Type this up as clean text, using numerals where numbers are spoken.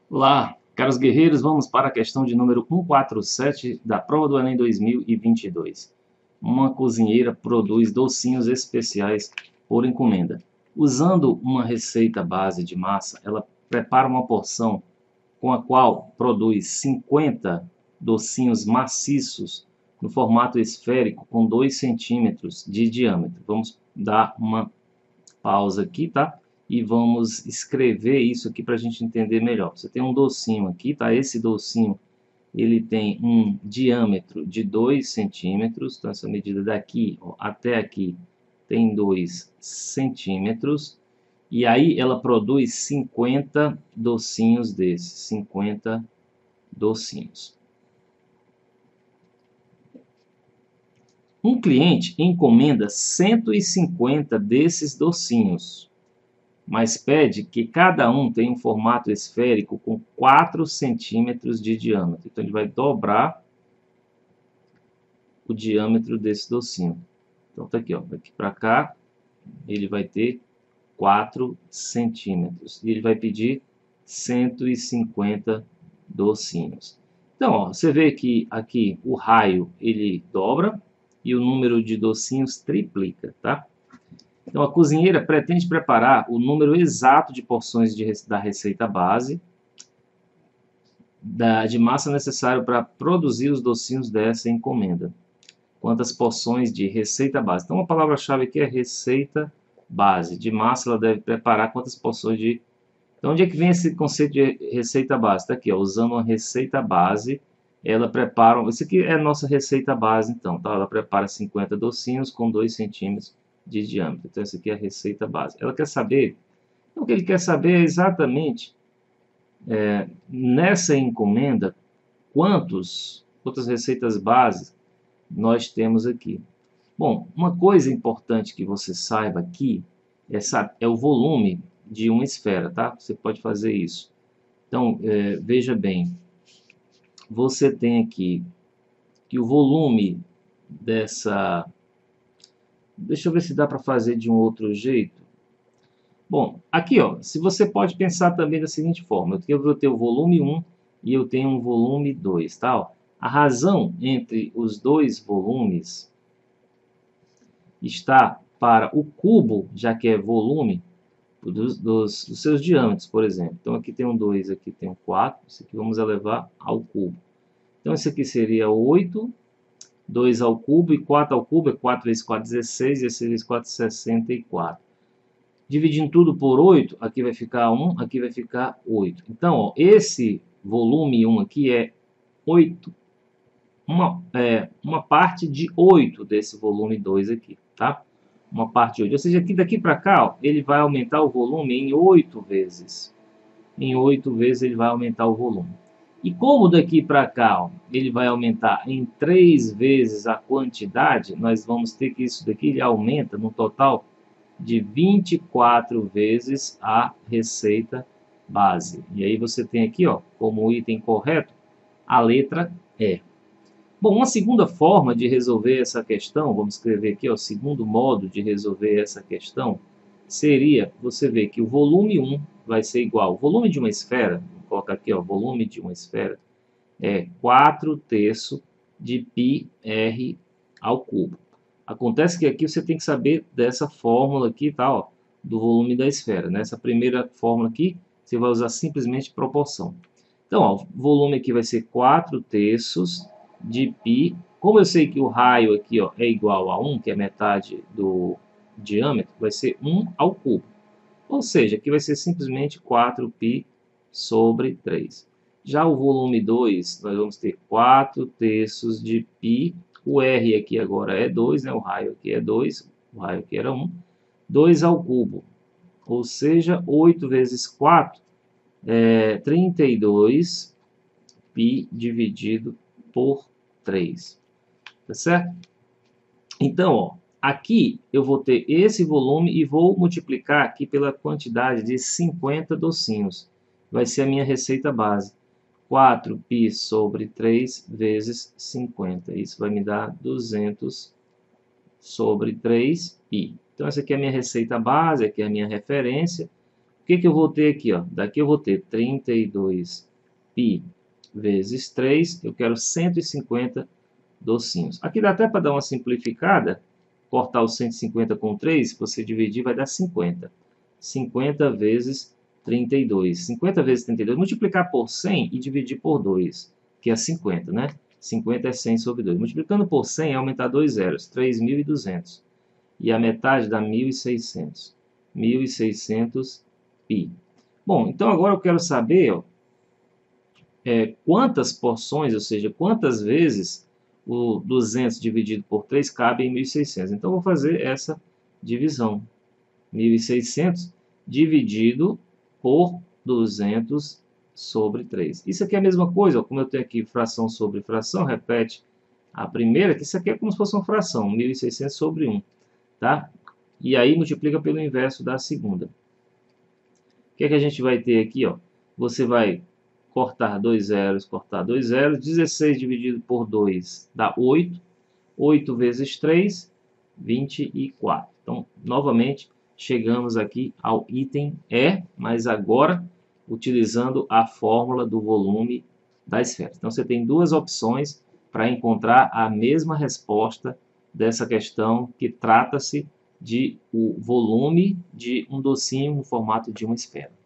Olá, caros guerreiros, vamos para a questão de número 147 da prova do Enem 2022. Uma cozinheira produz docinhos especiais por encomenda. Usando uma receita base de massa, ela prepara uma porção com a qual produz 50 docinhos maciços no formato esférico com 2 centímetros de diâmetro. Vamos dar uma pausa aqui, tá? E vamos escrever isso aqui para a gente entender melhor. Você tem um docinho aqui, tá? Esse docinho, ele tem um diâmetro de 2 centímetros. Então, essa medida daqui ó, até aqui tem 2 centímetros. E aí ela produz 50 docinhos desses. 50 docinhos. Um cliente encomenda 150 desses docinhos, mas pede que cada um tenha um formato esférico com 4 centímetros de diâmetro. Então, ele vai dobrar o diâmetro desse docinho. Então, tá aqui, ó, daqui para cá, ele vai ter 4 centímetros. E ele vai pedir 150 docinhos. Então, ó, você vê que aqui o raio, ele dobra e o número de docinhos triplica, tá? Então, a cozinheira pretende preparar o número exato de porções da receita base de massa necessário para produzir os docinhos dessa encomenda. Quantas porções de receita base? Então, a palavra-chave aqui é receita base. De massa, ela deve preparar quantas porções de... Então, onde é que vem esse conceito de receita base? Está aqui, ó, usando uma receita base, ela prepara... Isso aqui é a nossa receita base, então. Tá? Ela prepara 50 docinhos com 2 centímetros de diâmetro. Então, essa aqui é a receita base. Ela quer saber... Então, o que ele quer saber é exatamente, nessa encomenda, quantas receitas base nós temos aqui. Bom, uma coisa importante que você saiba aqui é o volume de uma esfera, tá? Você pode fazer isso. Então, veja bem, você tem aqui que o volume dessa... Deixa eu ver se dá para fazer de um outro jeito. Bom, aqui, ó, se você pode pensar também da seguinte forma, eu vou ter o volume 1 e eu tenho um volume 2, tá? Ó, a razão entre os dois volumes está para o cubo, já que é volume, dos seus diâmetros, por exemplo. Então, aqui tem um 2, aqui tem um 4, isso aqui vamos elevar ao cubo. Então, isso aqui seria 8, 2 ao cubo, e 4 ao cubo é 4 vezes 4, 16, e esse vezes 4, 64. Dividindo tudo por 8, aqui vai ficar 1, aqui vai ficar 8. Então, ó, esse volume 1 aqui é 8, uma parte de 8 desse volume 2 aqui, tá? Uma parte de 8. Ou seja, aqui, daqui para cá, ó, ele vai aumentar o volume em 8 vezes. Em 8 vezes ele vai aumentar o volume. E como daqui para cá, ó, ele vai aumentar em 3 vezes a quantidade, nós vamos ter que isso daqui ele aumenta no total de 24 vezes a receita base. E aí você tem aqui, ó, como item correto, a letra E. Bom, uma segunda forma de resolver essa questão, vamos escrever aqui, ó, o segundo modo de resolver essa questão, seria você ver que o volume 1 vai ser igual, o volume de uma esfera, vou colocar aqui, ó, volume de uma esfera, é 4 terços de πr ao cubo. Acontece que aqui você tem que saber dessa fórmula aqui, tá, ó, do volume da esfera. Nessa primeira fórmula aqui, você vai usar simplesmente proporção. Então, ó, o volume aqui vai ser 4 terços de π. Como eu sei que o raio aqui, ó, é igual a 1, que é metade do diâmetro, vai ser 1 ao cubo. Ou seja, aqui vai ser simplesmente 4π sobre 3. Já o volume 2, nós vamos ter 4 terços de π. O R aqui agora é 2, né? O raio aqui é 2, o raio aqui era 1. 2 ao cubo, ou seja, 8 vezes 4 é 32 π dividido por 3. Tá certo? Então, ó, aqui eu vou ter esse volume e vou multiplicar aqui pela quantidade de 50 docinhos. Vai ser a minha receita base. 4π sobre 3 vezes 50. Isso vai me dar 200 sobre 3π. Então, essa aqui é a minha receita base, aqui é a minha referência. O que eu vou ter aqui? Ó? Daqui eu vou ter 32π vezes 3, eu quero 150 docinhos. Aqui dá até para dar uma simplificada, cortar os 150 com 3, se você dividir vai dar 50. 50 vezes 32. 50 vezes 32, multiplicar por 100 e dividir por 2, que é 50, né? 50 é 100 sobre 2. Multiplicando por 100 é aumentar 2 zeros, 3.200. E a metade dá 1.600. 1.600 π. Bom, então agora eu quero saber ó, quantas porções, ou seja, quantas vezes o 200 dividido por 3 cabe em 1.600. Então, eu vou fazer essa divisão. 1.600 dividido por 200 sobre 3. Isso aqui é a mesma coisa, ó, como eu tenho aqui fração sobre fração, repete a primeira, que isso aqui é como se fosse uma fração, 1.600 sobre 1. Tá? E aí multiplica pelo inverso da segunda. O que é que a gente vai ter aqui? Ó? Você vai cortar 2 zeros, 16 dividido por 2 dá 8. 8 vezes 3, 24. Então, novamente, chegamos aqui ao item E, mas agora utilizando a fórmula do volume da esfera. Então, você tem duas opções para encontrar a mesma resposta dessa questão que trata-se de o volume de um docinho no formato de uma esfera.